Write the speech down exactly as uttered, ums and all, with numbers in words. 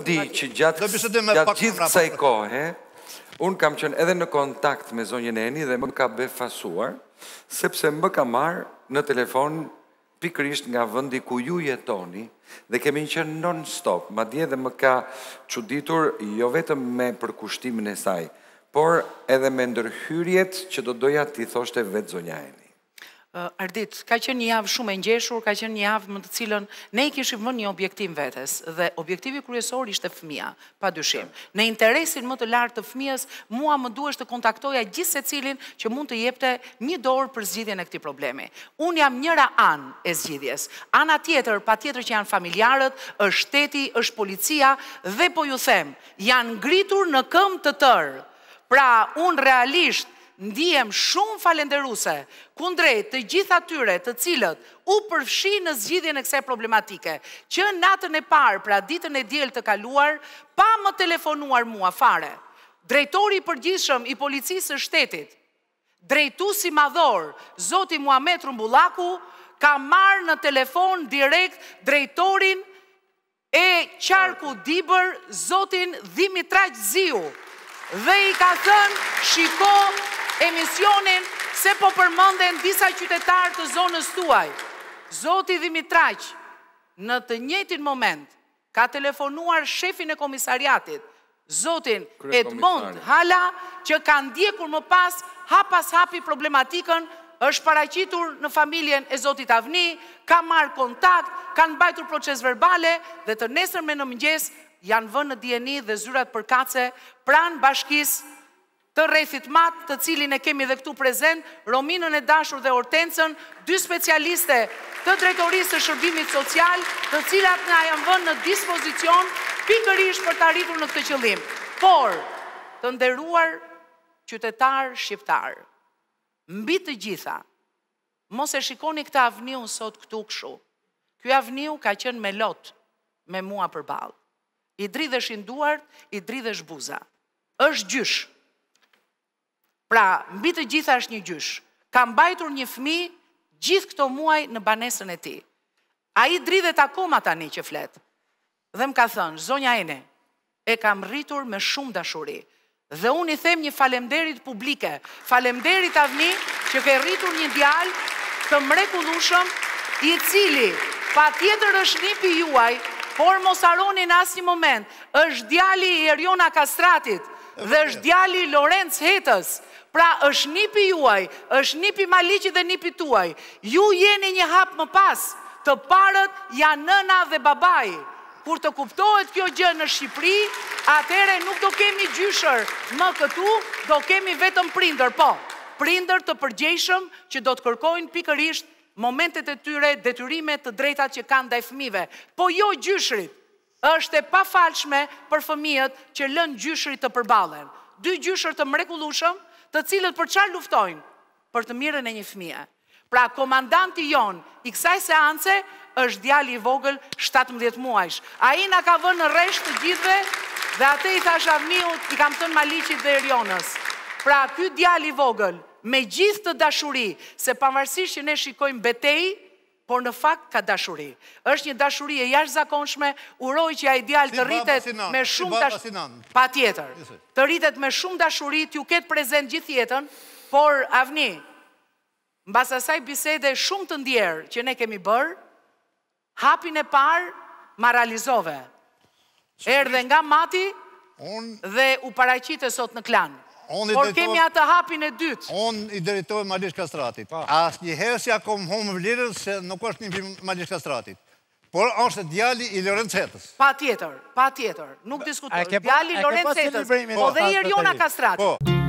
di që gjatë gjithë kësaj kohe, unë kam qenë edhe në kontakt me zonjën Eni dhe më ka befasuar, sepse më ka marrë në telefon pikërisht nga vendi ku ju jetoni dhe kemi qenë non-stop, madje dhe më ka çuditur jo vetëm me përkushtimin e saj, por edhe me ndërhyrjet që do doja t'i thoshte vetë zonja Eni. Ardit, ka qenë një javë shumë e ngjeshur, ka qenë një javë më të cilën ne i kishim vënë një objektiv vetes dhe objektivi kryesor ishte fëmia, padyshim. Në interesin më të lartë të fëmijës, mua më duhesh të kontaktoja gjithë secilin që mund të jepte një dorë për zgjidhjen e këtij problemi. Unë jam njëra anë e zgjidhjes. Ana tjetër, patjetër që janë familjarët, është shteti, është policia dhe po ju them, janë ngritur në këmbë të tërë. Pra, unë realisht ndihem shumë falenderuese kundrejt të gjithë atyre të cilët u përfshin në zgjidhjen e kësaj problematike, që natën e parë, pra ditën e diel të kaluar, pa më telefonuar mua fare. Drejtori i përgjithshëm i policisë së shtetit, drejtuesi madhor, zoti Muhamet Rumbullaku, ka marrë në telefon direkt drejtorin e qarku Dibër, zotin Dimitraq Ziu, dhe i ka thënë, shiko emisionin se po përmenden disa qytetarë të zonës tuaj. Zoti Dimitraq, në të njëjtin moment, ka telefonuar shefin e komisariatit, zotin Edmond Hala, që ka ndjekur më pas, hap pas hapi problematikën, është paraqitur në familjen e zotit Avni, ka marrë kontakt, kanë mbajtur proces verbale dhe të nesërme në mëngjes janë vënë në D N I dhe zyrat përkatëse pranë bashkisë të rrethit mat, të cilin e kemi dhe këtu prezent, Rominën e dashur dhe Hortencën, dy specialiste të drejtorisë së shërbimit social, të cilat na janë vënë në dispozicion pikërisht për të arritur në këtë qëllim. Por, të nderuar qytetar shqiptar, mbi të gjitha, mos e shikoni këtë avniun sot këtu kështu. Ky avniu ka qenë me lot me mua përballë. I dridheshin duart, i dridhesh buza. Është gjysh. Pra, mbi të gjitha është një gjysh. Ka mbajtur një fëmijë gjithë këto muaj në banesën e tij. Ai dridhet akoma tani që flet. Dhe më ka thënë, zonja Ene, e kam rritur me shumë dashuri. Dhe unë i them një falemderit publike, falemderit Avni, që ke rritur një djalë të mrekullueshëm, i cili patjetër është nipi juaj, por mos harroni në asnjë moment, është djali i Eriona Kastratit dhe është djali i Lorenc Hetës. Pra është nipi juaj, është nipi Maliqit dhe nipi tuaj. Ju jeni një hap më pas, të parët janë nëna dhe babai. Kur të kuptohet kjo gjë në Shqipëri, atëherë nuk do kemi gjyshër më këtu, do kemi vetëm prindër, po. Prindër të përgjegjshëm që do të kërkojnë pikërisht momentet e tyre, detyrime të drejtat që kanë ndaj fëmijëve. Po jo gjyshrit. Është e pafalshme për fëmijët që lën gjyshrit të përballen. Dy gjyshër të mrekullueshëm, të cilët për çfarë luftojnë? Për të mirën e një fëmie. Pra komandanti jon i kësaj seance është djali i vogël shtatëmbëdhjetë muajsh. Ai na ka vënë në rresht të gjithëve dhe atë i thash Avniut, i kam thënë Maliqit dhe Erionës. Pra ky djali i vogël me gjithë të dashuri, se pavarësisht që ne shikojmë betejë, por në fakt ka dashuri. Është një dashuri e jashtëzakonshme, uroj që ai djalë të rritet me shumë dashuri. Patjetër. Të rritet me shumë dashuri, t'ju ketë prezent gjithë jetën, por Avni, mbas asaj bisede shumë të ndjerë që ne kemi bërë, hapin e parë ma realizove. Erdhe nga mati dhe u paraqite sot në klan. Por kemi atë hapin e dytë. Unë i drejtoj Malish Kastratit. Asë një herë si akom homë vlirën se nuk është një Malish Kastratit. Por është djali i Lorenc Hetës. Pa tjetër, pa tjetër. Nuk diskutoj. Djali i Lorenc Hetës, po dhe i Eriona Kastratit.